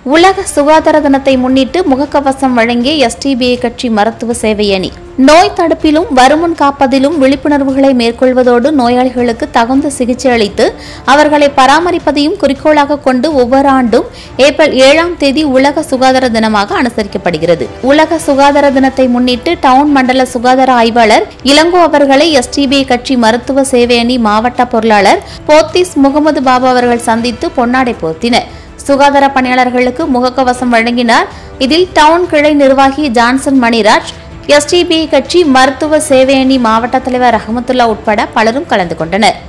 உலக சுகாதார தினத்தை முன்னிட்டு முகக்கவசம் வழங்கிய எஸ்டிபிஐ கட்சி மருத்துவ சேவை அணி. நோய் தடுப்பிலும் வருமுன் காப்பதிலும் விழிப்புணர்வுகளை மேற்கொள்வதோடு நோயாளிகளுக்கு தகுந்த சிகிச்சை அளித்து அவர்களை பராமரிப்பதையும் குறிக்கோளாக கொண்டு ஒவ்வொரு ஆண்டும் ஏப்ரல் 7ஆம் தேதி உலக சுகாதார தினமாக அனுசரிக்கப்படுகிறது. உலக சுகாதார தினத்தை முன்னிட்டு டவுன் மண்டல சுகாதார ஆய்வாளர் இளங்கோ அவர்களை எஸ்டிபிஐ கட்சி மருத்துவ சேவை அணி மாவட்ட பொருளாளர் போத்தீஸ் முகமது பாபு அவர்கள் சந்தித்து பொன்னாடை போர்த்தினர். சுகாதார பணியாளர்களுக்கு முகக்கவசம் வழங்கினார். இதில் டவுன் கிளை நிர்வாகி ஜான்சன் மணிராஜ், எஸ்டிபிஐ கட்சி மருத்துவ சேவை அணி மாவட்ட தலைவர் ரஹமத்துல்லா உட்பட பலரும் கலந்து கொண்டனர்.